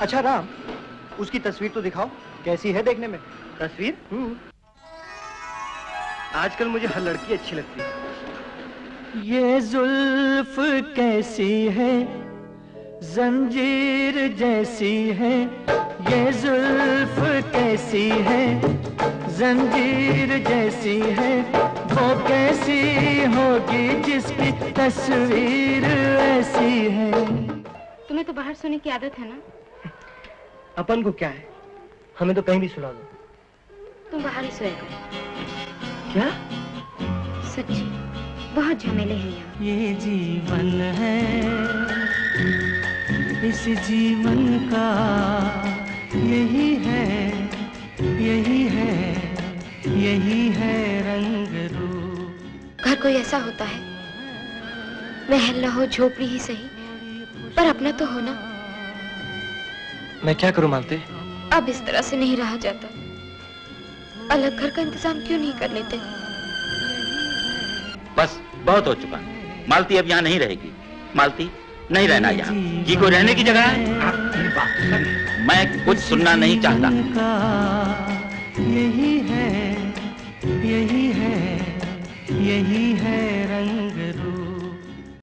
अच्छा राम, उसकी तस्वीर तो दिखाओ, कैसी है देखने में? तस्वीर? आजकल मुझे हर लड़की अच्छी लगती है। ये जुल्फ कैसी है, जंजीर जैसी है। ये जुल्फ कैसी है, जंजीर जैसी है। वो कैसी होगी जिसकी तस्वीर ऐसी है। तुम्हें तो बाहर सोने की आदत है ना? अपन को क्या है, हमें तो कहीं भी सुला दो। तुम बाहर ही सोया करो। क्या? सच्ची बहुत झमेले हैं यहाँ। ये जीवन है, इस जीवन का यही है, यही है, यही है रंग रूप। घर कोई ऐसा होता है, महल ना हो, झोपड़ी ही सही, पर अपना तो हो ना। मैं क्या करूं मालती? अब इस तरह से नहीं रहा जाता। अलग घर का इंतजाम क्यों नहीं कर लेते? बस बहुत हो चुका। मालती अब यहाँ नहीं रहेगी। मालती नहीं रहना यहाँ। जी को रहने की जगह है। मैं कुछ सुनना नहीं चाहता। यही